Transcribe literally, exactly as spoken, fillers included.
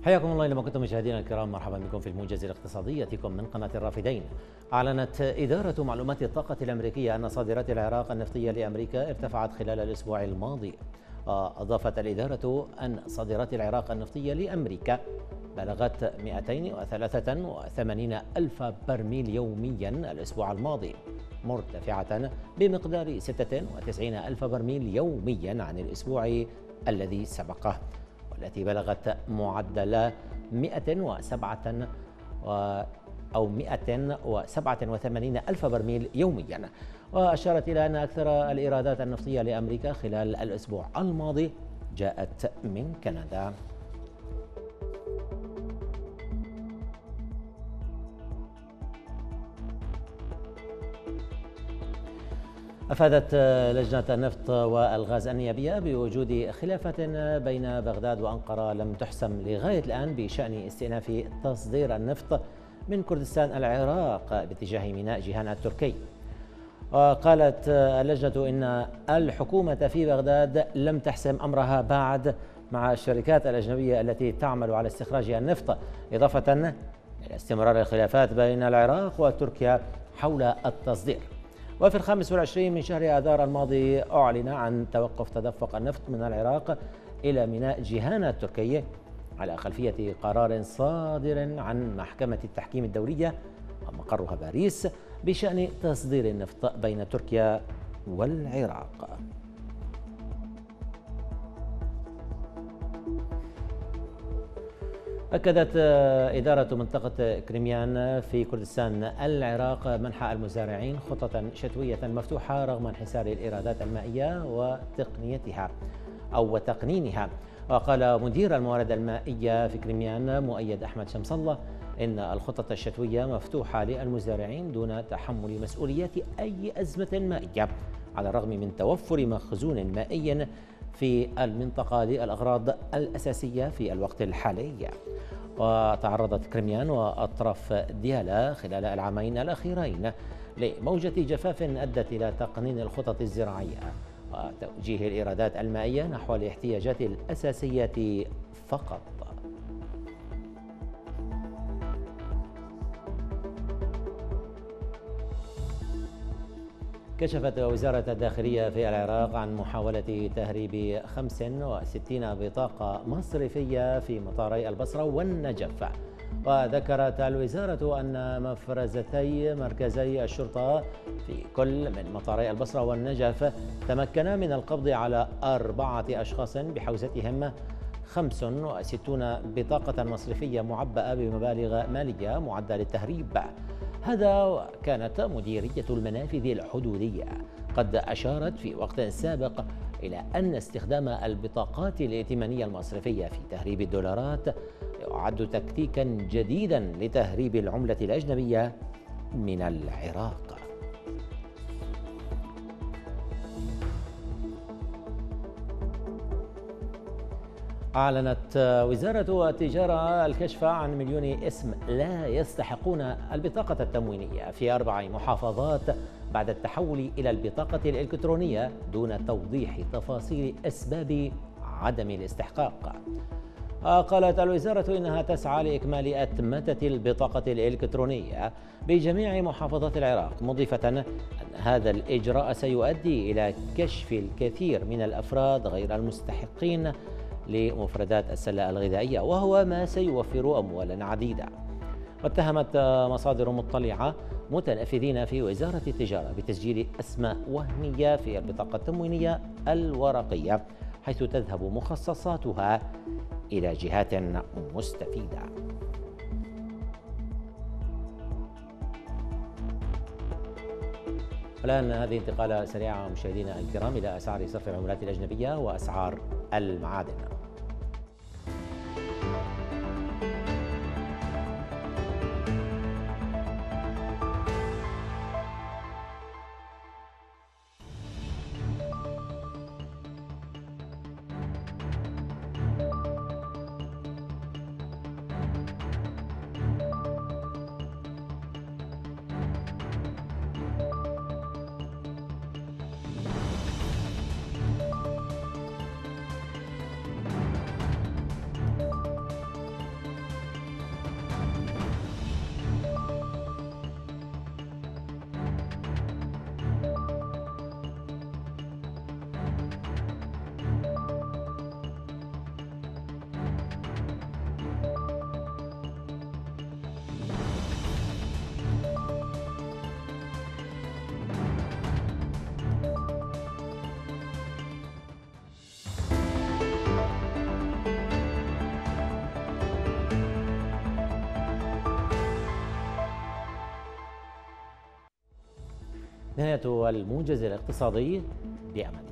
حياكم الله لما كنتم مشاهدينا الكرام، مرحبا بكم في الموجز الاقتصادي ياتيكم من قناة الرافدين. أعلنت إدارة معلومات الطاقة الأمريكية أن صادرات العراق النفطية لأمريكا ارتفعت خلال الأسبوع الماضي. وأضافت الإدارة أن صادرات العراق النفطية لأمريكا بلغت مئتين وثلاثة وثمانين ألف برميل يوميا الأسبوع الماضي، مرتفعة بمقدار ستة وتسعين ألف برميل يوميا عن الأسبوع الذي سبقه، التي بلغت معدل مئة وسبعة أو مئة وسبعة وثمانين ألف برميل يوميا. وأشارت إلى أن أكثر الإيرادات النفطية لأمريكا خلال الأسبوع الماضي جاءت من كندا. أفادت لجنة النفط والغاز النيابية بوجود خلافات بين بغداد وأنقرة لم تحسم لغاية الآن بشأن استئناف تصدير النفط من كردستان العراق باتجاه ميناء جيهان التركي. وقالت اللجنة إن الحكومة في بغداد لم تحسم أمرها بعد مع الشركات الأجنبية التي تعمل على استخراج النفط، إضافة إلى استمرار الخلافات بين العراق وتركيا حول التصدير. وفي الخامس والعشرين من شهر آذار الماضي أعلن عن توقف تدفق النفط من العراق إلى ميناء جيهان التركي على خلفية قرار صادر عن محكمة التحكيم الدولية ومقرها باريس بشأن تصدير النفط بين تركيا والعراق. أكدت إدارة منطقة كريميان في كردستان العراق منح المزارعين خطة شتوية مفتوحة رغم انحسار الإيرادات المائية وتقنيتها أو وتقنينها. وقال مدير الموارد المائية في كريميان مؤيد أحمد شمس الله إن الخطة الشتوية مفتوحة للمزارعين دون تحمل مسؤوليات أي أزمة مائية، على الرغم من توفر مخزون مائي في المنطقة للأغراض الأساسية في الوقت الحالي. وتعرضت كريميان وأطراف ديالا خلال العامين الأخيرين لموجة جفاف أدت إلى تقنين الخطط الزراعية وتوجيه الإيرادات المائية نحو الاحتياجات الأساسية فقط. كشفت وزارة الداخلية في العراق عن محاولة تهريب خمس وستين بطاقة مصرفية في مطاري البصرة والنجف. وذكرت الوزارة أن مفرزتي مركزي الشرطة في كل من مطاري البصرة والنجف تمكنا من القبض على أربعة أشخاص بحوزتهم خمس وستين بطاقة مصرفية معبأة بمبالغ مالية معدة للتهريب. هذا وكانت مديرية المنافذ الحدودية قد أشارت في وقت سابق إلى أن استخدام البطاقات الائتمانية المصرفية في تهريب الدولارات يعد تكتيكا جديدا لتهريب العملة الأجنبية من العراق. أعلنت وزارة التجارة الكشف عن مليون اسم لا يستحقون البطاقة التموينية في أربع محافظات بعد التحول إلى البطاقة الإلكترونية دون توضيح تفاصيل أسباب عدم الاستحقاق. قالت الوزارة إنها تسعى لإكمال أتمتة البطاقة الإلكترونية بجميع محافظات العراق، مضيفة أن هذا الإجراء سيؤدي إلى كشف الكثير من الأفراد غير المستحقين لمفردات السلة الغذائية، وهو ما سيوفر أموالا عديدة. واتهمت مصادر مطلعة متنفذين في وزارة التجارة بتسجيل أسماء وهمية في البطاقة التموينية الورقية حيث تذهب مخصصاتها إلى جهات مستفيدة. الآن هذه انتقالة سريعة مشاهدينا الكرام إلى أسعار صرف العملات الأجنبية وأسعار المعادن. نهاية الموجز الاقتصادي بأمان الله.